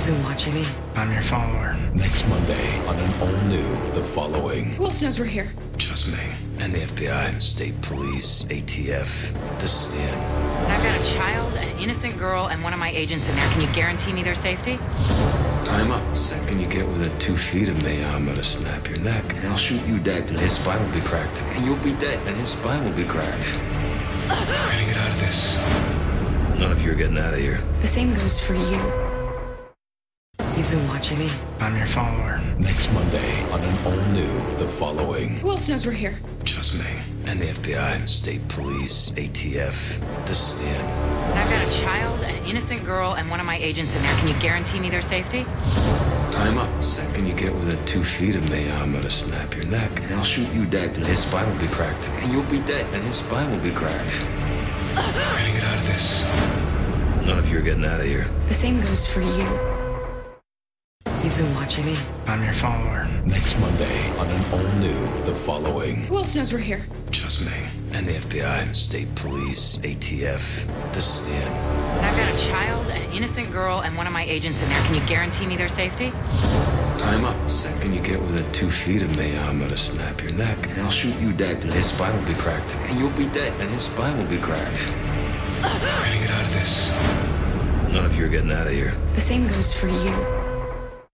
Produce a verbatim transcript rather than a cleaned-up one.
You've been watching me. I'm your follower. Next Monday on an all-new The Following. Who else knows we're here? Just me. And the F B I, state police, A T F. This is the end. I've got a child, an innocent girl, and one of my agents in there. Can you guarantee me their safety? Time up. The second you get within two feet of me, I'm gonna snap your neck. And I'll shoot you dead. And his spine will be cracked. And you'll be dead. And his spine will be cracked. We're gonna get out of this. None of you are getting out of here. The same goes for you. You've been watching me. I'm your follower. Next Monday on an all-new The Following. Who else knows we're here? Just me. And the F B I, state police, A T F. This is the end. I've got a child, an innocent girl, and one of my agents in there. Can you guarantee me their safety? Time up. The second you get within two feet of me, I'm gonna snap your neck. And I'll shoot you dead. And his spine will be cracked. And you'll be dead. And his spine will be cracked. We're gonna get out of this. None of you are getting out of here. The same goes for you. You've been watching me. I'm your follower. Next Monday on an all-new The Following. Who else knows we're here? Just me. And the F B I, state police, A T F. This is the end. I've got a child, an innocent girl, and one of my agents in there. Can you guarantee me their safety? Time up. The second you get within two feet of me, I'm gonna snap your neck. And I'll shoot you dead. And his spine will be cracked. And you'll be dead. And his spine will be cracked. We're gonna get out of this. None of you are getting out of here. The same goes for you.